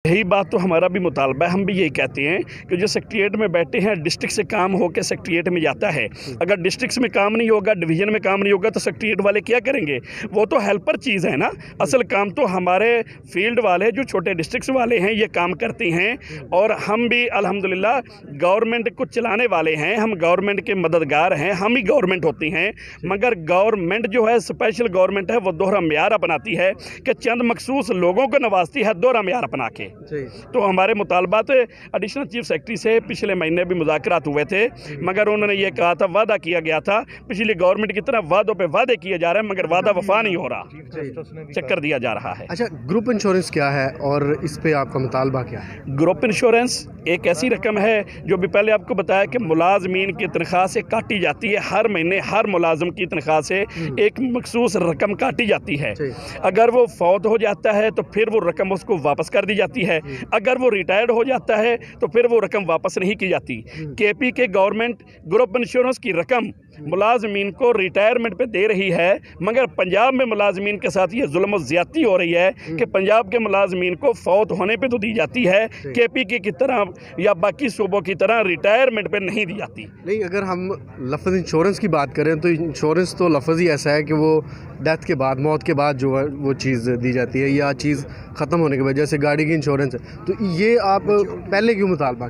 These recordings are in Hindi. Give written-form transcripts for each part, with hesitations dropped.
यही बात तो हमारा भी मुतालबा है। हम भी यही कहते हैं कि जो सेक्रेटेरिएट में बैठे हैं, डिस्ट्रिक्ट से काम होकर सेक्रेटेरिएट में जाता है। अगर डिस्ट्रिक्ट में काम नहीं होगा, डिवीज़न में काम नहीं होगा, तो सेक्रेटेरिएट वाले क्या करेंगे? वो तो हेल्पर चीज़ है ना। असल काम तो हमारे फील्ड वाले जो छोटे डिस्ट्रिक्ट वाले हैं ये काम करते हैं। और हम भी अल्हम्दुलिल्लाह गवर्नमेंट को चलाने वाले हैं, हम गवर्नमेंट के मददगार हैं, हम ही गवर्नमेंट होती हैं। मगर गवर्नमेंट जो है स्पेशल गवर्नमेंट है, वो दोहरा म्यार अपनाती है कि चंद मखसूस लोगों को नवाजती है दोहरा म्यार अपना के। तो हमारे मुतालबात एडिशनल चीफ सेक्रेटरी से पिछले महीने भी मुज़ाकरात हुए थे, मगर उन्होंने ये कहा था, वादा किया गया था, पिछली गवर्नमेंट की तरह वादों पे वादे किए जा रहे हैं मगर वादा वफा नहीं हो रहा, चक्कर दिया जा रहा है। अच्छा, ग्रुप इंश्योरेंस क्या है और इस पे आपका मुतालबा क्या है? ग्रुप इंश्योरेंस एक ऐसी रकम है जो भी पहले आपको बताया कि मुलाजमीन की तनख्वाह से काटी जाती है। हर महीने हर मुलाजिम की तनख्वाह से एक मखसूस रकम काटी जाती है। अगर वो फौत हो जाता है तो फिर वो रकम उसको वापस कर दी जाती है। अगर वो रिटायर्ड हो जाता है तो फिर वो रकम वापस नहीं की जाती। केपी के गवर्नमेंट ग्रुप इंश्योरेंस की रकम मुलाजमीन को रिटायरमेंट पे दे रही है, मगर पंजाब में मुलाजमीन के साथ ये जुल्म और ज़्यादती हो रही है कि पंजाब के मुलाजमीन को फौत होने पे तो दी जाती है, केपी की तरह या बाकी सूबों की तरह रिटायरमेंट पे नहीं दी जाती। नहीं, अगर हम लफ्ज़ इंश्योरेंस की बात करें तो इंश्योरेंस तो लफ्ज़ ही ऐसा है कि वो डेथ के बाद, मौत के बाद जो है वो चीज़ दी जाती है या चीज़ ख़त्म होने के बाद, जैसे गाड़ी की इंश्योरेंस है। तो ये आप पहले क्यों मुतालबा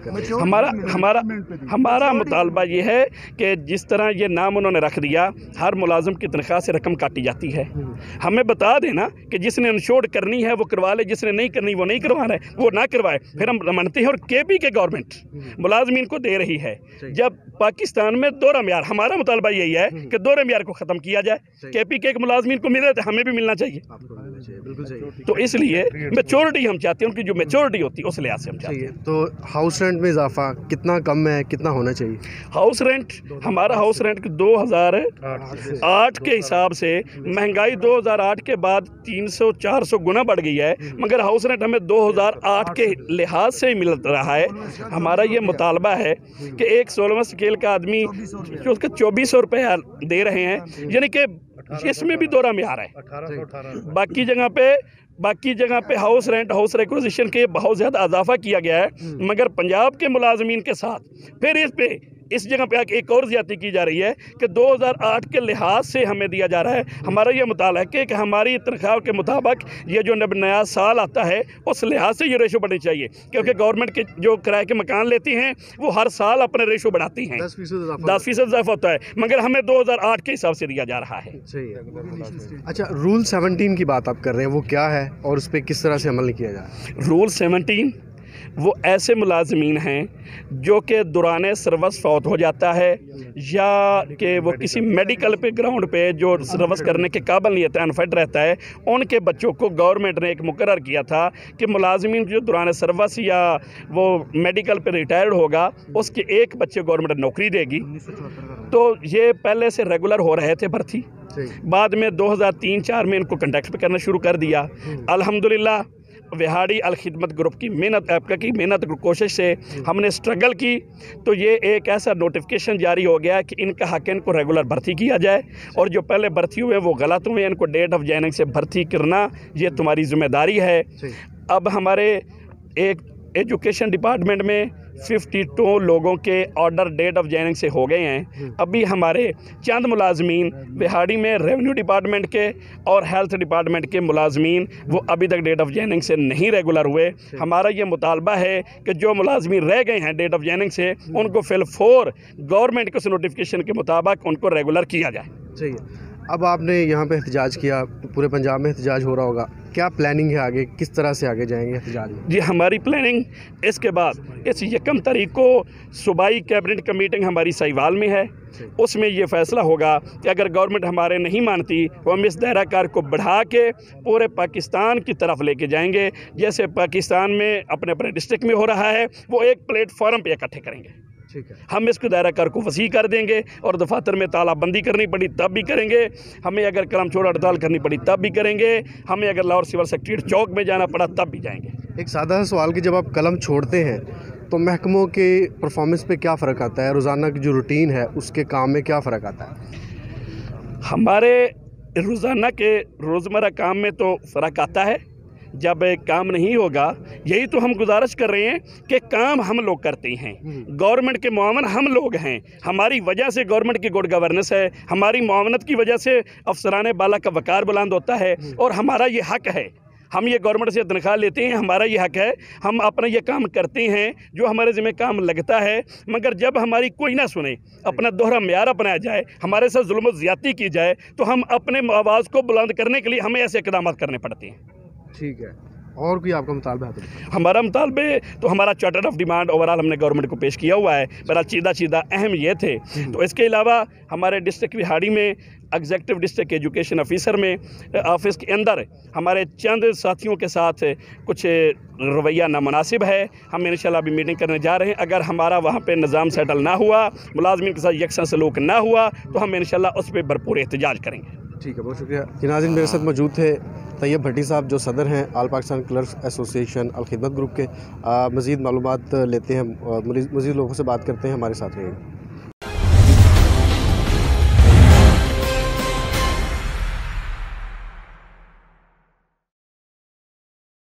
करें? हमारा मुतालबा ये है कि जिस तरह ये नाम उन्होंने रख दिया, हर मुलाजिम की तनख्वाह से रकम काटी जाती है। हमें बता देना कि जिसने इंश्योर्ड करनी है वो करवा ले, जिसने नहीं करनी वो नहीं करवा रहा है, वो ना करवाए, फिर हम मानते हैं। और केपी के गवर्नमेंट मुलाजमीन को दे रही है, जब पाकिस्तान में दोहरा म्यार, हमारा मुतालबा यही है कि दोहरे म्यार को ख़त्म किया जाए। केपी के एक मुलाजमीन को मिले तो हमें भी मिलना चाहिए। तो इसलिए मैच्योरिटी हम चाहते हैं, उनकी जो मैच्योरिटी होती है उस लिहाज से हम चाहते हैं। तो हाउस रेंट में इजाफा कितना कम है, कितना होना चाहिए? हाउस रेंट, हमारा हाउस रेंट 2008 के हिसाब से महंगाई 2008 के बाद 300-400 गुना बढ़ गई है, मगर हाउस रेंट हमें 2008 के लिहाज से ही मिल रहा है। हमारा ये मुतालबा है कि एक 16वां स्केल का आदमी जो उसका 2400 रुपये दे रहे हैं, यानी कि इसमें भी दोहरा म्यार है। बाकी जगह पे हाउस रेंट, हाउस रिक्विजिशन के बहुत ज़्यादा इजाफा किया गया है, मगर पंजाब के मुलाजमीन के साथ फिर इस जगह पे आके एक और ज़्यादती की जा रही है कि 2008 के लिहाज से हमें दिया जा रहा है। हमारा ये मुताला है कि हमारी तनख्वाह के मुताबिक ये जो नया साल आता है उस लिहाज से ये रेशो बढ़नी चाहिए, क्योंकि गवर्नमेंट के जो किराए के मकान लेती हैं वो हर साल अपने रेशो बढ़ाती हैं, 10% इजाफा होता है, मगर हमें 2008 के हिसाब से दिया जा रहा है। अच्छा, रूल 17 की बात आप कर रहे हैं, वो क्या है और उस पर किस तरह से अमल किया जाए? रूल 17 वो ऐसे मुलाजमीन हैं जो कि दौरान सर्विस फौत हो जाता है या कि वो किसी मेडिकल पे ग्राउंड पे जो सर्विस करने के काबिल नहीं रहता है, अनफिट रहता है, उनके बच्चों को गवर्नमेंट ने एक मुकर्रर किया था कि मुलाजमीन जो दौरान सर्विस या वो मेडिकल पे रिटायर्ड होगा उसके एक बच्चे गवर्नमेंट नौकरी देगी। तो ये पहले से रेगुलर हो रहे थे भर्ती, बाद में 2003-4 में इनको कंडक्ट पे करना शुरू कर दिया। अल्हम्दुलिल्लाह विहाड़ी अल खिदमत ग्रुप की मेहनत, आपका की मेहनत कोशिश से हमने स्ट्रगल की, तो ये एक ऐसा नोटिफिकेशन जारी हो गया कि इनका हक इनको रेगुलर भर्ती किया जाए, और जो पहले भर्ती हुए वो गलत हुए, इनको डेट ऑफ जॉइनिंग से भर्ती करना ये तुम्हारी जिम्मेदारी है। अब हमारे एक एजुकेशन डिपार्टमेंट में 52 लोगों के ऑर्डर डेट ऑफ जॉइनिंग से हो गए हैं। अभी हमारे चंद मुलाजमीन बिहाड़ी में रेवेन्यू डिपार्टमेंट के और हेल्थ डिपार्टमेंट के मुलाजमीन वो अभी तक डेट ऑफ जॉइनिंग से नहीं रेगुलर हुए। हमारा ये मुतालबा है कि जो मुलाजमीन रह गए हैं डेट ऑफ जॉइनिंग से उनको फिल 4 गवर्नमेंट के उस नोटिफिकेशन के मुताबिक उनको रेगुलर किया जाए। सही है। अब आपने यहाँ पे एहतजाज किया, पूरे पंजाब में एहतजाज हो रहा होगा, क्या प्लानिंग है आगे, किस तरह से आगे जाएंगे एहतजाज में? जी, हमारी प्लानिंग इसके बाद इस 1 तारीख को सूबाई कैबिनेट का मीटिंग हमारी साहिवाल में है, उसमें ये फैसला होगा कि अगर गवर्नमेंट हमारे नहीं मानती तो हम इस दायरा कार को बढ़ा के पूरे पाकिस्तान की तरफ लेके जाएंगे। जैसे पाकिस्तान में अपने अपने डिस्ट्रिक्ट में हो रहा है, वो एक प्लेटफॉर्म पे इकट्ठे करेंगे। ठीक है, हम इसको दायरा कार को वसी कर देंगे, और दफातर में तालाबंदी करनी पड़ी तब भी करेंगे, हमें अगर कलम छोड़ हड़ताल करनी पड़ी तब भी करेंगे, हमें अगर लाहौर सिविल सेक्रेटेरिएट चौक में जाना पड़ा तब भी जाएंगे। एक सादा सा सवाल कि जब आप कलम छोड़ते हैं तो महकमों के परफॉर्मेंस पे क्या फ़र्क आता है, रोज़ाना की जो रूटीन है उसके काम में क्या फ़र्क आता है? हमारे रोज़ाना के रोज़मर्रा काम में तो फ़र्क आता है, जब काम नहीं होगा, यही तो हम गुजारिश कर रहे हैं कि काम हम लोग करते हैं, गवर्नमेंट के मुआवन हम लोग हैं, हमारी वजह से गवर्नमेंट की गुड गवर्नेंस है, हमारी मुआवनत की वजह से अफसरान बाला का वकार बुलंद होता है और हमारा ये हक है। हम ये गवर्नमेंट से तनख्वाह लेते हैं, हमारा ये हक है, हम अपना ये काम करते हैं जो हमारे ज़िम्मे काम लगता है। मगर जब हमारी कोई ना सुने, अपना दोहरा मेयार अपनाया जाए, हमारे साथ जुल्म ज़्यादती की जाए, तो हम अपने आवाज़ को बुलंद करने के लिए हमें ऐसे इक़दाम करने पड़ते हैं। ठीक है, और कोई आपका मुतालबा है? हमारा मुतालबे तो हमारा चार्टर ऑफ डिमांड ओवरऑल हमने गवर्नमेंट को पेश किया हुआ है, मेरा चीदा अहम ये थे। तो इसके अलावा हमारे डिस्ट्रिक्ट विहाड़ी में एग्जेक्टिव डिस्ट्रिक्ट एजुकेशन ऑफिसर में ऑफिस के अंदर हमारे चंद साथियों के साथ कुछ रवैया नामुनासिब है, हम इंशाल्लाह अभी मीटिंग करने जा रहे हैं। अगर हमारा वहाँ पे निज़ाम सेटल ना हुआ, मुलाजमीन के साथ यकसा सलूक ना हुआ, तो हम इंशाल्लाह उस पर भरपूर एहतजाज करेंगे। ठीक है, बहुत शुक्रिया। नाज़रीन, मेरे साथ मौजूद थे तैयब भट्टी साहब, जो सदर हैं all Pakistan clerks association Al Khidmat group के। मज़ीद मालूमात लेते हैं, मज़ीद लोगों से बात करते हैं, हमारे साथ रहिए।